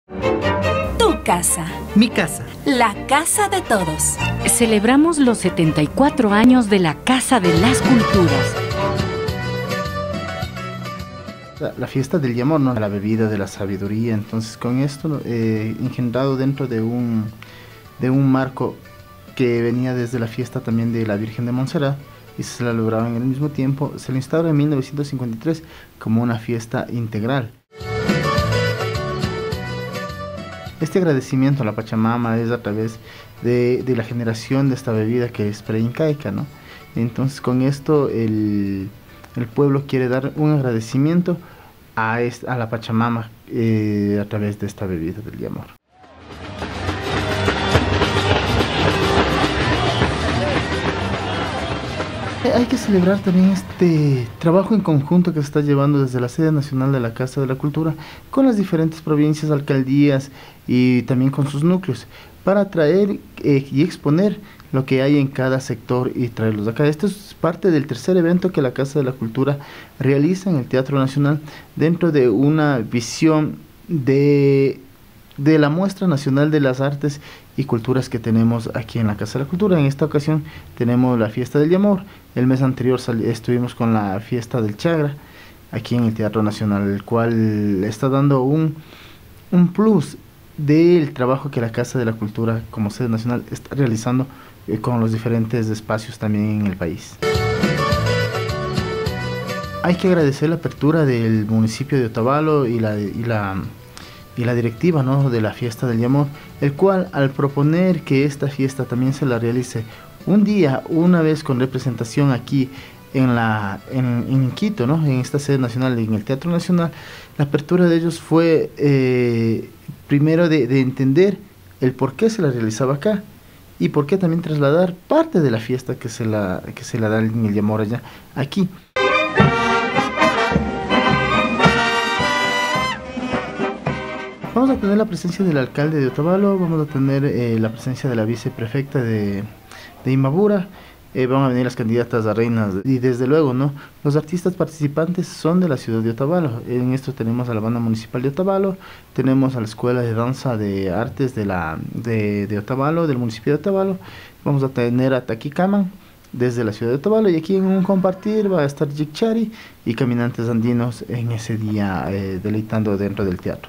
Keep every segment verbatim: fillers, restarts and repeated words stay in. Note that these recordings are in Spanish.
Tu casa. Mi casa. La casa de todos. Celebramos los setenta y cuatro años de la Casa de las Culturas. La, la fiesta del Yamor, ¿no? La bebida de la sabiduría. Entonces, con esto, eh, engendrado dentro de un, de un marco que venía desde la fiesta también de la Virgen de Montserrat, y se celebraba en el mismo tiempo, se lo instaura en mil novecientos cincuenta y tres como una fiesta integral. Este agradecimiento a la Pachamama es a través de, de la generación de esta bebida que es preincaica, ¿no? Entonces, con esto el, el pueblo quiere dar un agradecimiento a, esta, a la Pachamama eh, a través de esta bebida del Yamor. Hay que celebrar también este trabajo en conjunto que se está llevando desde la sede nacional de la Casa de la Cultura con las diferentes provincias, alcaldías y también con sus núcleos para traer eh, y exponer lo que hay en cada sector y traerlos acá. Esto es parte del tercer evento que la Casa de la Cultura realiza en el Teatro Nacional dentro de una visión de, de la Muestra Nacional de las Artes y Culturas que tenemos aquí en la Casa de la Cultura. En esta ocasión tenemos la Fiesta del Yamor. El mes anterior estuvimos con la Fiesta del Chagra aquí en el Teatro Nacional, el cual está dando un, un plus del trabajo que la Casa de la Cultura como sede nacional está realizando eh, con los diferentes espacios también en el país. Hay que agradecer la apertura del municipio de Otavalo y la, y la y la directiva, ¿no?, de la Fiesta del Yamor, el cual al proponer que esta fiesta también se la realice un día, una vez con representación aquí en, la, en, en Quito, ¿no?, en esta sede nacional, en el Teatro Nacional, la apertura de ellos fue eh, primero de, de entender el por qué se la realizaba acá y por qué también trasladar parte de la fiesta que se la, que se la da en el Yamor allá, aquí. Vamos a tener la presencia del alcalde de Otavalo, vamos a tener eh, la presencia de la viceprefecta de, de Imbabura, eh, van a venir las candidatas a reinas y desde luego, ¿no?, los artistas participantes son de la ciudad de Otavalo. En esto tenemos a la banda municipal de Otavalo, tenemos a la escuela de danza de artes de, la, de, de Otavalo, del municipio de Otavalo, vamos a tener a Taquicaman desde la ciudad de Otavalo y aquí en un compartir va a estar Yicchari y caminantes andinos en ese día eh, deleitando dentro del teatro.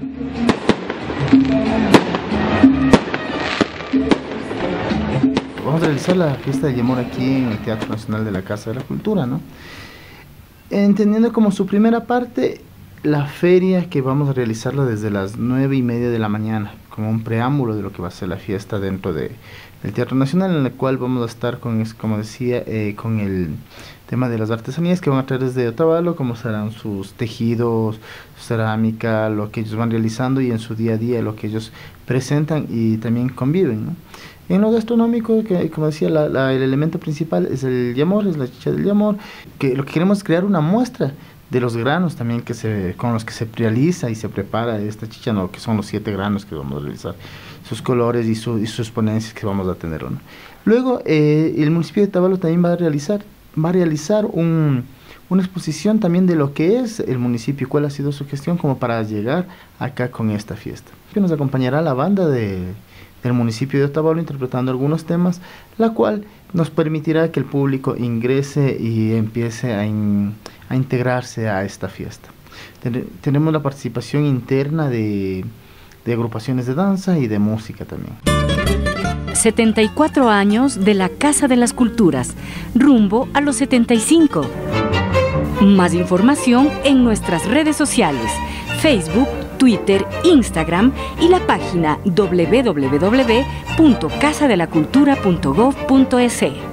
Vamos a realizar la Fiesta del Yamor aquí en el Teatro Nacional de la Casa de la Cultura, ¿no?, entendiendo como su primera parte la feria, que vamos a realizarla desde las nueve y media de la mañana, como un preámbulo de lo que va a ser la fiesta dentro de, del Teatro Nacional, en la cual vamos a estar con, como decía, eh, con el tema de las artesanías que van a traer desde Otavalo, como serán sus tejidos, su cerámica, lo que ellos van realizando y en su día a día lo que ellos presentan y también conviven, ¿no? En lo gastronómico, que como decía, la, la, el elemento principal es el Yamor, es la chicha del Yamor, que lo que queremos es crear una muestra de los granos también que se, con los que se realiza y se prepara esta chicha, ¿no?, que son los siete granos que vamos a realizar, sus colores y, su, y sus ponencias que vamos a tener, ¿no? Luego, eh, el municipio de Otavalo también va a realizar, va a realizar un, una exposición también de lo que es el municipio, cuál ha sido su gestión como para llegar acá con esta fiesta. Que nos acompañará la banda de... del municipio de Otavalo interpretando algunos temas, la cual nos permitirá que el público ingrese y empiece a, in, a integrarse a esta fiesta. Ten, tenemos la participación interna de, de agrupaciones de danza y de música también. setenta y cuatro años de la Casa de las Culturas, rumbo a los setenta y cinco. Más información en nuestras redes sociales, Facebook, Twitter, Instagram y la página doble u doble u doble u punto casa de la cultura punto gov punto es.